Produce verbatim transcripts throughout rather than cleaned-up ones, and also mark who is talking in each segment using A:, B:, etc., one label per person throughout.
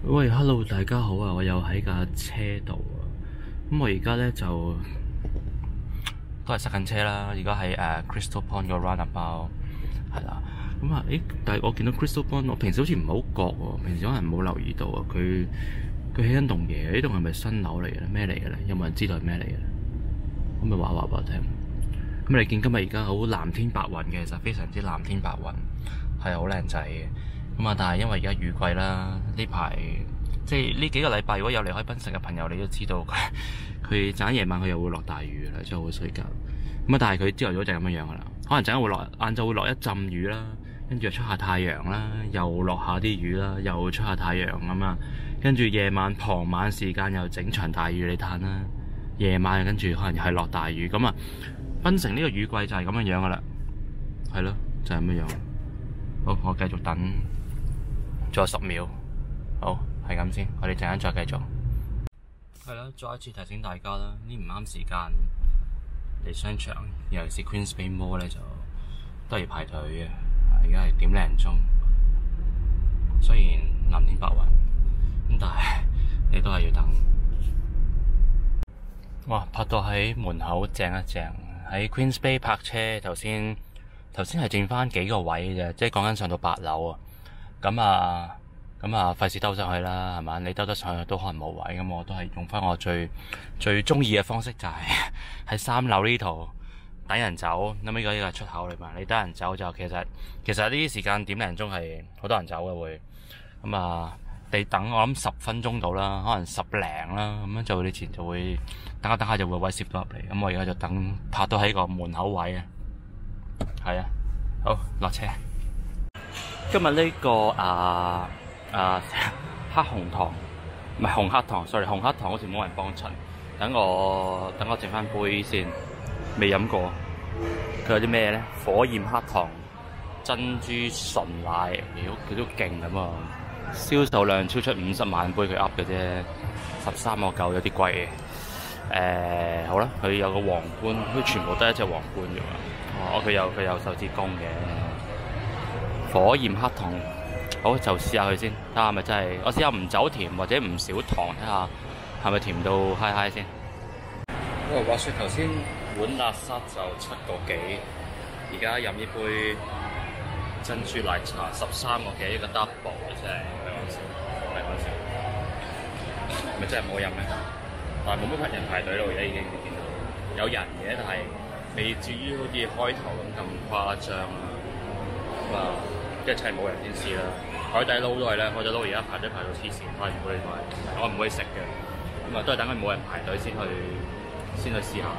A: 喂，hello，大家好啊！我又喺架車度啊。咁我而家咧就都係塞緊車啦。而家喺誒 Crystal Point 個 roundabout 係啦。咁啊，誒，但係我見到 Crystal Point，我平時好似唔係好覺喎。平時可能冇留意到啊。佢佢起緊棟嘢，呢棟係咪新樓嚟嘅咧？咩嚟嘅咧？有冇人知道係咩嚟嘅咧？可唔可以話話俾我聽？咁你見今日而家好藍天白雲嘅，其實非常之藍天白雲，係好靚仔嘅。咁啊！但係因為而家雨季啦，呢排即係呢幾個禮拜，如果有離開檳城嘅朋友，你都知道佢佢陣間夜晚佢又會落大雨啦，真係好衰格。咁啊，但係佢朝頭早就係咁樣樣噶啦，可能陣間會落晏晝會落一陣雨啦，跟住又出下太陽啦，又落下啲雨啦，又出下太陽咁啊，跟住夜晚傍晚時間又整場大雨你嘆啦，夜晚跟住可能又係落大雨咁啊。檳城呢個雨季就係咁樣樣噶啦，係咯，就係咁樣樣。好，我繼續等。仲有十秒，好，係咁先，我哋陣間再繼續。係啦，再一次提醒大家啦，呢唔啱時間嚟商場，尤其是 Queens Bay Mall 咧就都係要排隊嘅。而家係點零鐘，雖然藍天白雲，咁但係你都係要等。哇，泊到喺門口正一正，喺 Queens Bay 泊車，頭先頭先係剩翻幾個位嘅啫，即係講緊上到八樓啊。咁啊，咁啊，費事兜上去啦，係嘛？你兜得上去都可能冇位，咁我都係用翻我最最中意嘅方式，就係喺三樓呢度等人走。咁呢個呢個係出口嚟嘛？你等人走就其實其實呢啲時間點零鐘係好多人走嘅會。咁啊，你等我諗十分鐘到啦，可能十零啦，咁樣就你前就會等下等下就會位攝到入嚟。咁我而家就等泊到喺個門口位啊，係啊，好落車。今日呢、這個啊啊黑紅糖唔係紅黑糖 ，sorry 紅黑糖好似冇人幫襯。等我等我整翻杯先，未飲過。佢有啲咩咧？火焰黑糖珍珠純奶，妖佢都勁咁啊！銷售量超出五十萬杯，佢噏嘅啫，十三個九有啲貴嘅。誒、呃、好啦，佢有個皇冠，佢全部得一隻皇冠啫嘛。哦，佢有佢有手指公嘅。火焰黑糖，好就試下佢先，睇下係咪真係。我試下唔走甜或者唔少糖，睇下係咪甜到嗨嗨先。哇！話説頭先碗垃圾就七個幾，而家飲呢杯珍珠奶茶十三個幾，一個 double 真係唔係講笑，唔係講笑，係咪真係冇飲咩？但係冇乜人排隊咯，而家已經見到有人嘅，但係未至於好似開頭咁咁誇張咁啊。即係冇人先試啦，海底撈都係咧，海底撈而家排隊排到黐線，排唔到呢個，我唔會食嘅，咁啊都係等佢冇人排隊先去先去試下。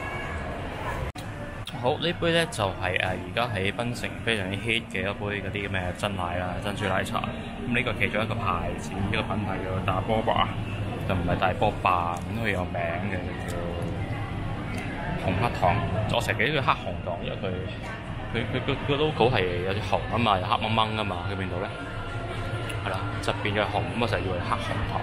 A: 好，呢杯咧就係誒而家喺檳城非常之 hit 嘅一杯嗰啲咁嘅珍奶啦，珍珠奶茶。咁呢個其中一個牌子，呢個品牌叫大波霸，就唔係大波霸，咁佢有名嘅叫紅黑糖。我成日記得叫黑紅糖，因為佢。佢佢佢個 logo 係有啲紅啊嘛，有黑掹掹啊嘛，佢邊度咧？係啦，側邊嘅紅，咁我成日以為黑紅糖。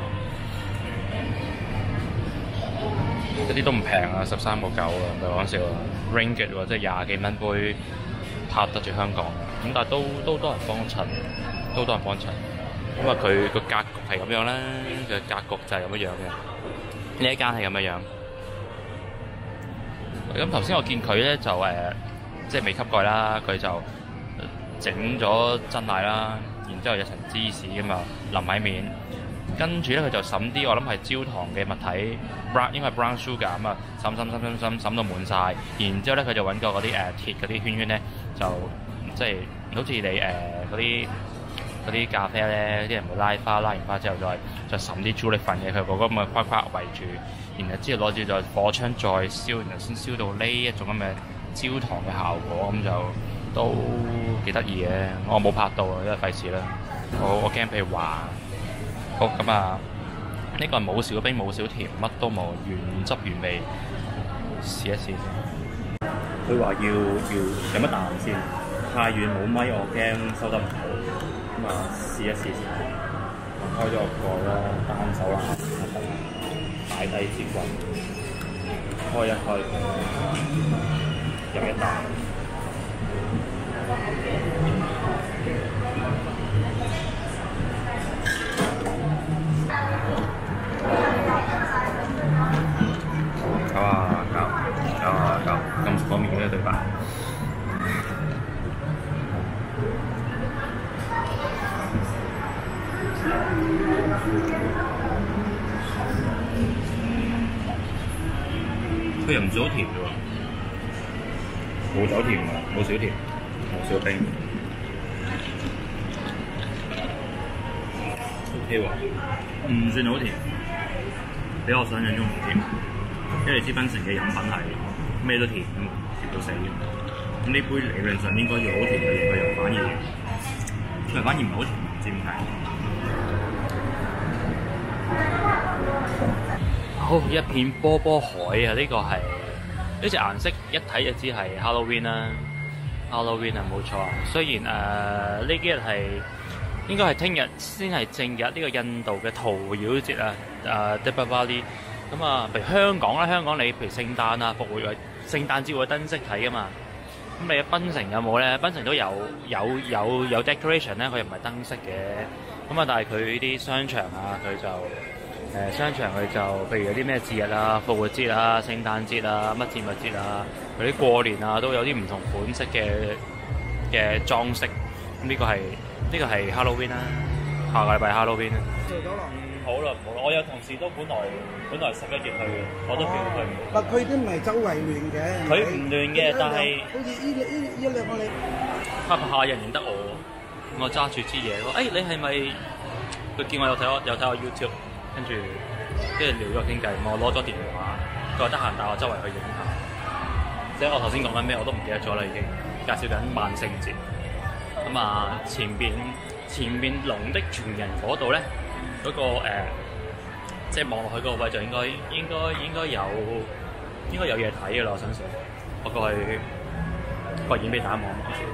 A: 一啲都唔平啊，十三個九啊，唔係講笑啊 ，ringgit 喎，即係廿幾蚊杯，拍得住香港。咁但係都都多人幫襯，都多人幫襯。因為佢個格局係咁樣啦，佢格局就係咁樣樣嘅。呢一間係咁樣樣。咁頭先我見佢咧就誒。呃即係未吸蓋啦，佢就整咗珍奶啦，然之後有層芝士㗎嘛，淋喺面，跟住咧佢就滲啲我諗係焦糖嘅物體 ，brown 應該係 brown sugar 咁啊，滲滲滲滲滲滲到滿晒，然之後咧佢就揾個嗰啲誒鐵嗰啲圈圈咧，就即係好似你誒嗰啲嗰啲咖啡咧，啲人會拉花，拉完花之後再再滲啲朱古力粉嘅，佢個咁嘅框框圍住，然後之後攞住再火槍再燒，然後先燒到呢一種咁嘅焦糖嘅效果，咁就都幾得意嘅。我冇拍到啊，因為費事啦。我我驚俾佢話。好咁啊，呢、這個係冇少冰冇少甜，乜都冇，原汁原味。試一試先。佢話要要飲一啖先，太遠冇咪，我驚收得唔好。咁啊，試一試先。開咗個蓋啦，單手啦，擺低支棍，開一開。飲一啖， 佢又唔算好甜嘅喎，冇酒甜喎，冇少甜，冇少冰。O K 喎，唔算好甜，比我想象中唔甜。因為你知檳城嘅飲品係咩都甜嘅嘛，甜到死嘅。咁呢杯理論上應該要好甜嘅嘢，佢又反而佢反而唔係好甜，唔知點解。好，一片波波海啊！呢、這個係呢隻顏色一睇就知係 Halloween 啦 ，Halloween 啊冇錯。雖然誒呢、呃、幾日係應該係聽日先係正日呢個印度嘅屠妖節啊，誒 Deepavali。咁啊，譬如香港啦，香港你譬如聖誕啊、復活節、聖誕節會有燈飾睇噶嘛。咁你喺檳城有冇咧？檳城都有有有有 decoration 咧，佢又唔係燈飾嘅。咁啊，但係佢啲商場啊，佢就誒、呃、商場佢就譬如有啲咩節日啊、復活節啊、聖誕節啊、乜節乜節啊，嗰啲過年啊都有啲唔同款式嘅嘅裝飾。咁呢個係呢、呢個係 Halloween 啦，下個禮拜 Halloween 啦。好啦，唔好啦，我有同事都本來本來十一月去嘅，我都叫佢去。
B: 嗱，佢都唔係周圍亂嘅。
A: 佢唔亂嘅，但係
B: 好似呢呢呢一兩個你
A: 拍拍下人認得我，我揸住支嘢喎。誒、哎，你係咪？佢見我有睇我有睇我 YouTube， 跟住跟住聊咗傾偈，我攞咗電話，佢話得閒帶我周圍去影下。即係我頭先講緊咩，我都唔記得咗啦，已經介紹緊萬聖節。咁啊，前邊前邊龍的傳人嗰度咧。嗰、那個誒、呃，即係望落去嗰個位就應該應該應該有應該有嘢睇嘅啦，我相信。我過去過演俾大家望望先。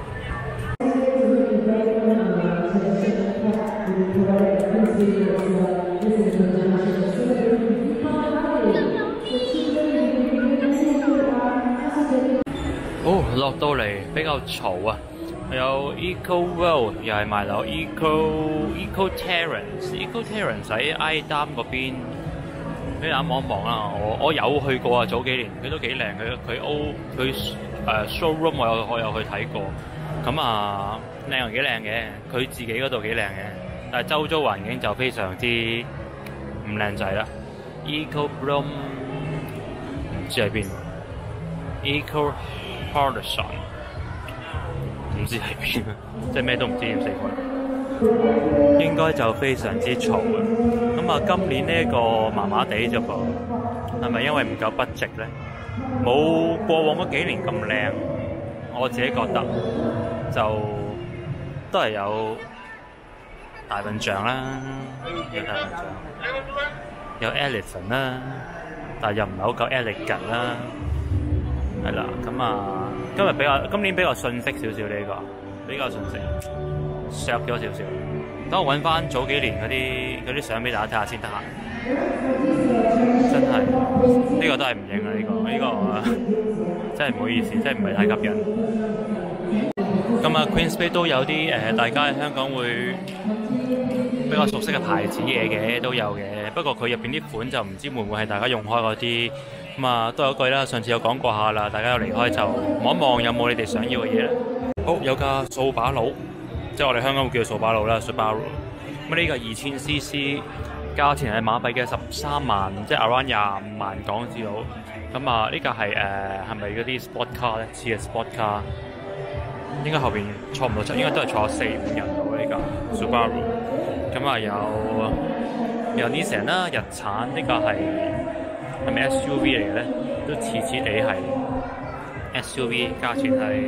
A: 哦，落到嚟比較嘈啊！有 Eco World 又係賣樓 ，Eco Eco Terrace，Eco Terrace 喺 I 丹嗰邊，俾大家望一望啦。我我有去過啊，早幾年佢都幾靚，佢佢 O 佢誒 showroom 我有我有去睇過，咁啊靚又幾靚嘅，佢自己嗰度幾靚嘅，但係周遭環境就非常之唔靚仔啦。Eco Bloom 唔知喺邊 ，Eco Horizon。唔知喺邊啊！即係咩都唔知點四個，應該就非常之嘈啊！咁啊，今年呢一個麻麻地啫噃，係咪因為唔夠budget咧？冇過往嗰幾年咁靚，我自己覺得就都係有大笨象啦，有大笨象，有 elephant 啦，但係又唔係好夠 elegant 啦，係啦，咁啊。今日比較今年比較遜色少少呢個，比較遜色，削咗少少。等我揾翻早幾年嗰啲嗰啲相俾大家睇下先得閒。真係呢、呢個都係唔影啦，呢、呢個呢、呢個真係唔好意思，真係唔係太吸引。咁啊 Queen's Bay 都有啲誒、呃，大家喺香港會比較熟悉嘅牌子嘢嘅都有嘅，不過佢入邊啲款就唔知會唔會係大家用開嗰啲。咁啊，都有句啦，上次有講過下啦，大家有離開就望一望有冇你哋想要嘅嘢咧。好，有架掃把佬，即係我哋香港會叫做掃把佬啦 ，Subaru。咁呢個二千 C C， 價錢係馬幣嘅十三萬，即係 around 廿五萬港紙到。咁啊，呢架係誒係咪嗰啲 sport car 咧？似係 sport car， 應該後邊坐唔到出，應該都係坐四五人到呢架 Subaru。咁啊有有 Nissan 啦，日產呢架係。係咪 S U V 嚟嘅咧？都似似地係 S U V， 價錢係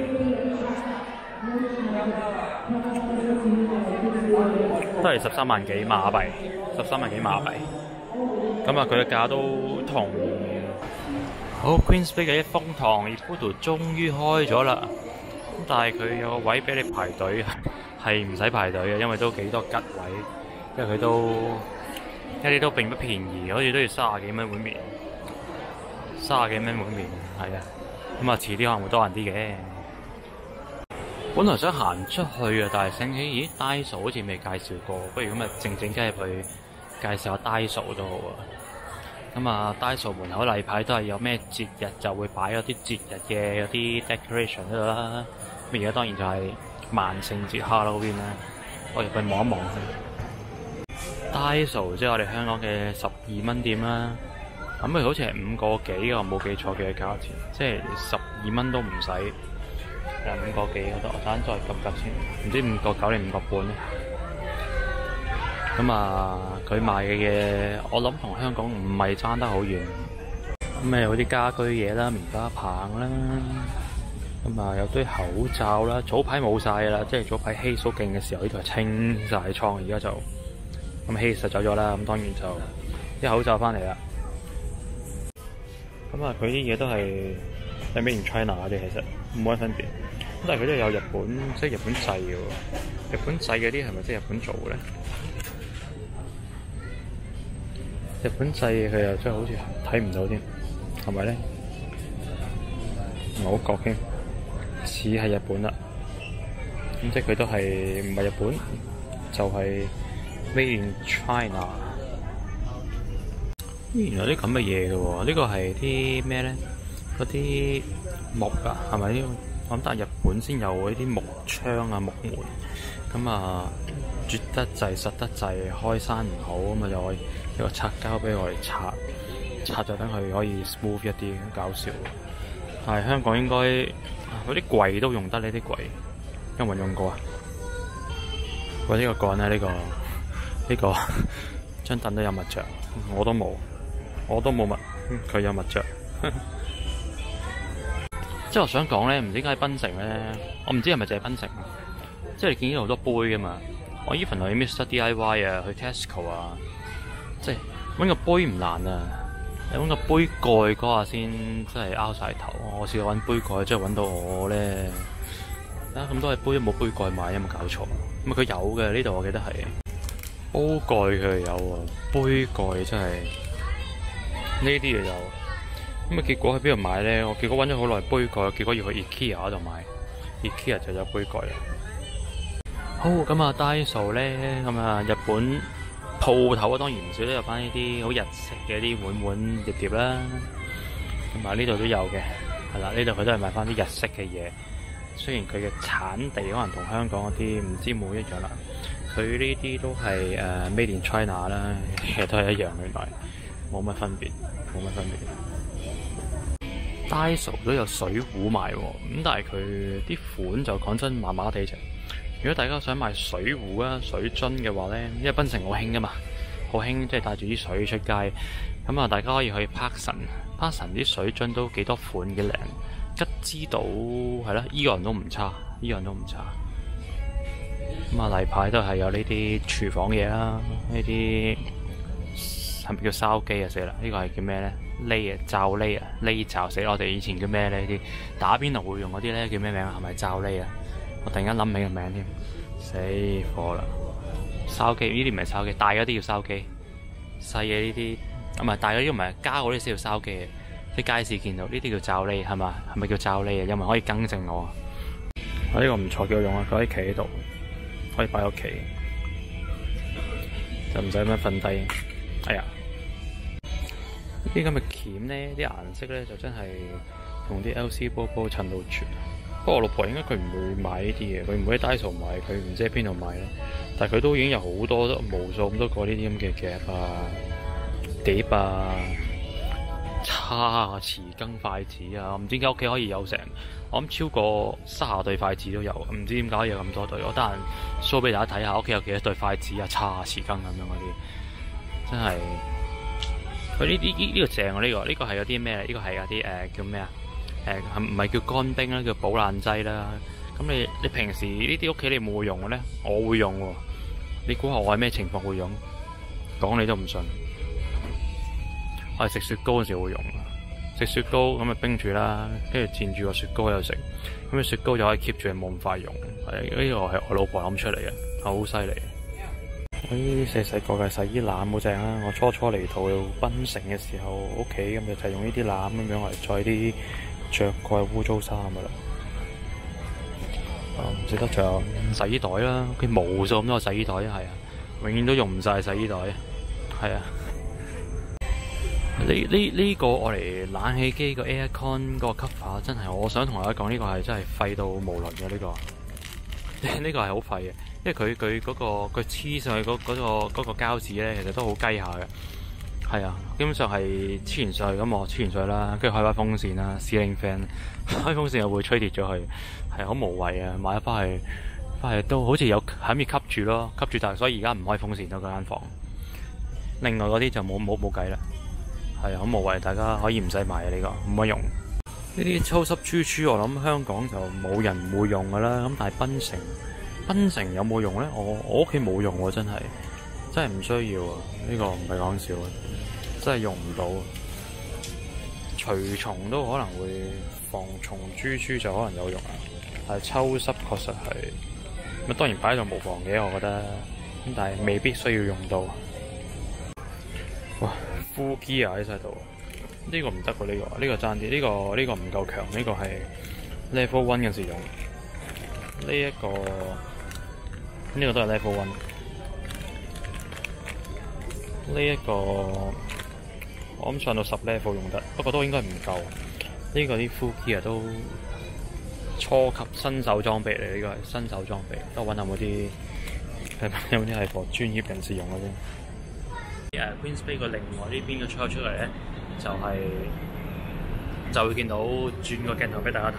A: 都係十三萬幾馬幣，十三萬幾馬幣。咁啊，佢嘅價都同好 Queen's Bay 嘅一風堂 Ippudo 終於開咗啦。咁但係佢有個位俾你排隊，係唔使排隊嘅，因為都幾多吉位，因為佢都一啲都並不便宜，好似都要三十幾蚊碗麵。三十幾蚊碗麵，係啊，咁啊遲啲可能會多人啲嘅。本來想行出去啊，但係醒起，咦，Daiso好似未介紹過，不如咁啊靜靜雞入去介紹下 Daiso都好啊。咁啊 Daiso 門口例牌都係有咩節日就會擺嗰啲節日嘅嗰啲 decoration 喺度啦。咁而家當然就係萬聖節 Halloween 啦，我入去望一望先。 Daiso 即係我哋香港嘅十二蚊店啦。咁佢好似係五個幾嘅，我冇記錯嘅價錢，即係十二蚊都唔使。誒五個幾嗰度，我等陣再及及先，唔知五個九定五個半咧。咁啊，佢賣嘅嘢，我諗同香港唔係爭得好遠。咁啊，有啲家居嘢啦，棉花棒啦，咁啊有堆口罩啦。早排冇晒㗎啦，即係早排希數勁嘅時候，呢度係清晒倉，而家就咁希就走咗啦。咁當然就啲口罩翻嚟啦。咁啊，佢啲嘢都係係 Made in China 嗰啲，其實冇乜分別。咁但係佢都有日本，即係日本製嘅喎。日本製嗰啲係咪即係日本做嘅咧？日本製嘅佢又真係好似睇唔到添，係咪咧？唔係好覺添，似係日本啦。咁即係佢都係唔係日本，就係 Made in China。原來啲咁嘅嘢嘅喎，呢個係啲咩咧？嗰啲木啊，係咪呢？我諗但係日本先有呢啲木窗啊、木門。咁啊，絕得滯、實得滯，開山唔好咁啊，就可以一個擦膠俾我哋擦，擦就等佢可以 smooth 一啲，搞笑。但係香港應該嗰啲櫃都用得呢啲櫃，有冇用過啊？喂，呢個杆咧，呢個呢個張凳都有墨著，我都冇。我都冇乜，佢有墨著。即係我想講咧，唔知點解喺檳城咧，我唔知係咪淨係檳城。即係你見到好多杯㗎嘛。我 even 去 Mister D I Y 啊，去 Tesco 啊，即係揾個杯唔難啊。你揾個杯蓋嗰下先，真係拗晒頭。我試過揾杯蓋，真係揾到我咧。啊，咁多嘅杯都冇杯蓋買，有冇搞錯？咁啊，佢有嘅呢度，我記得係煲蓋佢有啊，杯蓋真係。呢啲嘢有，咁啊結果喺邊度買咧？我結果揾咗好耐杯蓋，結果要去 IKEA 嗰度買 ，IKEA 就有杯蓋啦。好，咁啊 Daiso 咧，咁啊日本鋪頭啊，當然唔少都有翻呢啲好日式嘅啲碗碗碟碟啦。咁啊呢度都有嘅，係啦，呢度佢都係賣翻啲日式嘅嘢。雖然佢嘅產地可能同香港嗰啲唔知冇一樣啦，佢呢啲都係誒 Made in China 啦，其實都係一樣原來。冇乜分別，冇乜分別。Daiso 都有水壺賣喎，咁但係佢啲款就講真麻麻地啫。如果大家想買水壺啊、水樽嘅話咧，因為檳城好興噶嘛，好興即係帶住啲水出街。咁啊，大家可以去 Parkson，Parkson 啲水樽都幾多款嘅靚，吉之島係啦，依個人都唔差，依個人都唔差。咁啊，例牌都係有呢啲廚房嘢啦，呢啲。係咪叫燒機啊？死啦！呢個係叫咩咧？瀝啊，罩瀝啊，瀝罩死啦！我哋以前叫咩咧？呢啲打邊爐會用嗰啲咧叫咩名啊？係咪罩瀝啊？我突然間諗起個名添，死火啦！燒機呢啲唔係燒機，大嗰啲叫燒機，細嘅呢啲啊唔係大嗰啲唔係加嗰啲先叫燒機嘅。啲街市見到呢啲叫罩瀝係嘛？係咪叫罩瀝啊？有冇可以更正我啊？啊呢個唔錯，幾好用啊！佢可以企喺度，可以擺喺屋企，就唔使咁樣瞓低。哎呀！呢啲咁嘅鉗咧，啲顏色咧就真係同啲 L C 波波襯到絕。不過我老婆應該佢唔會買呢啲嘢，佢唔會喺 Daiso 買，佢唔知喺邊度買咧。但係佢都已經有好多無數咁多個呢啲咁嘅夾啊、碟啊、叉啊、匙羹、筷子啊，唔知點解屋企可以有成，我諗超過卅對筷子都有，唔知點解有咁多對。我得閒 show 俾大家睇下，屋企有幾多對筷子啊、叉啊、匙羹咁樣嗰啲，真係。佢呢啲呢呢個正啊！呢、這個呢、這個係有啲咩？呢、這個係有啲誒、呃、叫咩啊？誒唔係叫乾冰啦，叫保爛劑啦。咁你你平時呢啲屋企你冇會用嘅咧？我會用喎。你估下我係咩情況會用？講你都唔信。我係食雪糕嗰時會用。食雪糕咁啊冰住啦，跟住墊住個雪糕喺度食。咁啊雪糕就可以 keep 住冇咁快溶。係呢、這個係我老婆諗出嚟嘅，好犀利。呢啲細細個嘅洗衣籃好正啦！我初初嚟到檳城嘅時候，屋企咁就就用呢啲籃咁樣嚟載啲着過污糟衫噶啦。唔記得仲有洗衣袋啦，佢無數咁多洗衣袋啊，係啊，永遠都用唔晒洗衣袋，係啊。呢呢呢個我嚟冷氣機個 aircon 個 cover 真係，我想同大家講呢個係真係廢到無倫嘅呢個，呢個係好廢嘅。 因為佢佢嗰個佢黐上去嗰嗰、嗰個嗰、嗰個膠紙咧，其實都好雞下嘅。係啊，基本上係黐完上去咁，我黐完上去啦，跟住開翻風扇啦 ，ceiling fan， 開風扇又會吹跌咗佢，係好無謂啊！買咗翻去，翻去都好似有喺面吸住咯，吸住，但係所以而家唔開風扇咯嗰間房。另外嗰啲就冇冇冇計啦，係啊，好無謂，大家可以唔使買啊呢、呢個，唔可以用。呢啲抽濕豬豬，我諗香港就冇人會用噶啦，咁但係檳城，檳城有冇用咧？我我屋企冇用喎，真係真係唔需要啊！呢、呢個唔係講笑啊！真係用唔到，除蟲都可能會防蟲，豬豬就可能有用啊。但係抽濕確實係，咁當然擺喺度無妨嘅，我覺得。咁但係未必需要用到。哇 ，full gear 喺晒度，呢個唔得喎，呢個呢個爭啲，呢個呢個唔夠強，呢個係 level one 嘅時用。呢一個呢個都係 level one。呢一個我諗上到十 level 用得，不過都應該唔夠。呢個啲 full gear 都初級新手裝備嚟，呢個係新手裝備。都揾下有冇啲有冇啲係畀專業人士用嘅啫。誒 Queen's Bay 個另外呢邊嘅出口出嚟咧，就係、是、就會見到轉個鏡頭俾大家睇。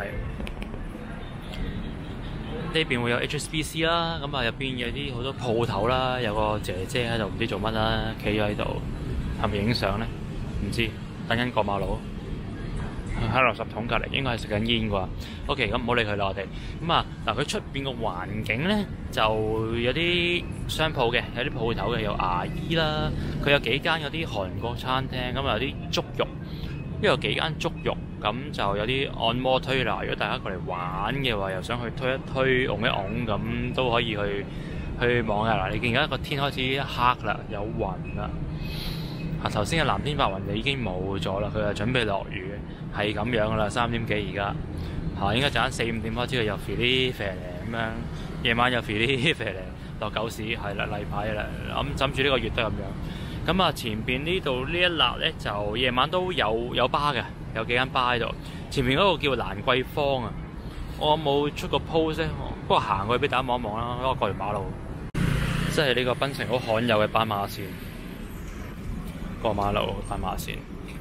A: 呢邊會有 H S B C 啦，咁啊入邊有啲好多鋪頭啦，有個姐姐喺度唔知做乜啦，企咗喺度，係咪影相咧？唔知，等緊過馬路，喺垃圾桶隔離，應該係食緊煙啩。OK，咁唔好理佢啦，我哋咁啊嗱，佢出邊個環境咧就有啲商鋪嘅，有啲鋪頭嘅，有牙醫啦，佢有幾間有啲韓國餐廳，咁啊有啲足浴，因為有幾間足浴。咁就有啲按摩推拿，如果大家過嚟玩嘅話，又想去推一推、擁一擁，咁都可以去去望下嗱。你見而家個天開始黑啦，有雲啦。啊，頭先嘅藍天白雲就已經冇咗啦，佢就準備落雨，係咁樣噶啦，三點幾而家嚇，應該陣間四五點開始佢又 feel 啲啡嚟咁樣，夜晚又 feel 啲啡嚟落狗屎，係啦，例牌啦，咁枕住呢個月都係咁樣。咁啊，前邊呢度呢一笪咧，就夜晚都有有巴嘅。有幾間巴喺度，前面嗰個叫蘭桂坊啊，我冇出個 post 咧，不過行過去俾大家望一望啦，因為我過完馬路，即係呢個檳城好罕有嘅斑馬線，過馬路斑馬線，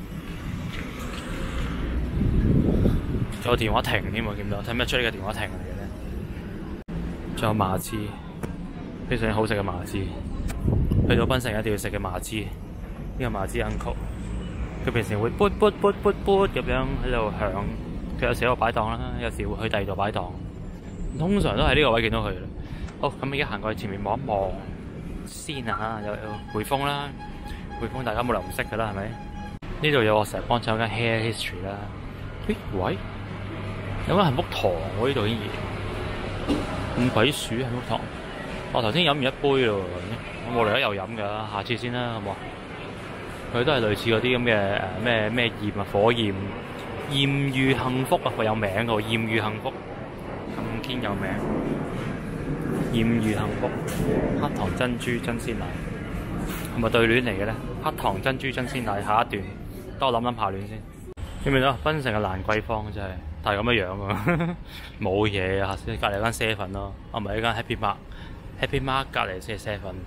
A: 仲有電話亭添喎，見到睇唔睇出呢個電話亭嚟嘅咧？仲有麻糍，非常好食嘅麻糍，去到檳城一定要食嘅麻糍，呢、這個麻糍 uncle。佢平時會噗噗噗噗噗咁樣喺度響，佢有時喺度擺檔啦，有時會去第二度擺檔。通常都喺呢個位見到佢啦。好，咁而家行過去前面望一望先啊，有有匯豐啦，匯豐大家冇理由唔識噶啦，係咪？呢度有我成日幫襯間 Hair History 啦。咦喂，有間幸福堂喎，呢度竟然咁鬼鼠幸福堂。我頭先飲完一杯咯，我冇理由又飲噶，下次先啦，好唔好？佢都係類似嗰啲咁嘅誒咩咩焰啊火焰豔遇幸福啊，佢有名嘅喎，豔遇幸福咁堅有名，豔遇幸福黑糖珍珠真鮮奶係咪對聯嚟嘅咧？黑糖珍珠真鮮奶下一段，等我諗諗下聯先。見唔見到檳城嘅蘭桂坊真係，但係咁嘅樣啊，冇嘢啊，隔離間 seven 咯，啊唔係呢間 Happy Mark，Happy Mark 隔離先係 seven。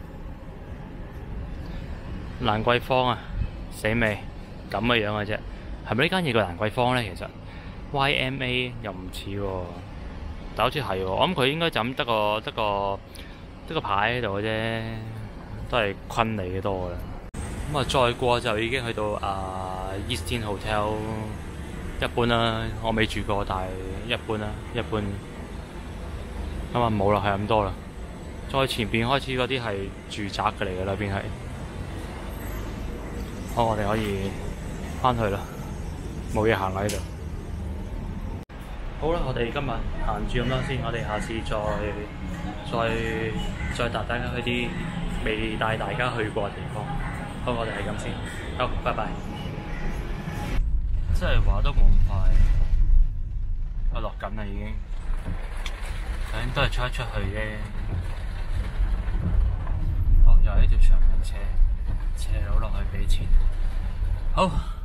A: 蘭桂坊啊，死未咁嘅樣嘅啫，係咪呢間嘢叫蘭桂坊咧？其實 Y M A 又唔似喎，但好似係喎。我諗佢應該就咁得個得個得個牌喺度嘅啫，都係昆嚟嘅多啦。咁啊，再過就已經去到啊 Eastern Hotel， 一般啦，我未住過，但係一般啦，一般。咁啊冇啦，係咁多啦。再前邊開始嗰啲係住宅嘅嚟嘅啦，邊係。好，我哋可以翻去啦，冇嘢行喺度。好啦，我哋今日行住咁多先，我哋下次再再再帶大家去啲未帶大家去過嘅地方。好，我哋係咁先。好，拜拜。即係話都冇咁快，我落緊啦已經。頭先都係出一出去啫。哦，又係一條長命車。斜路落去俾錢，好。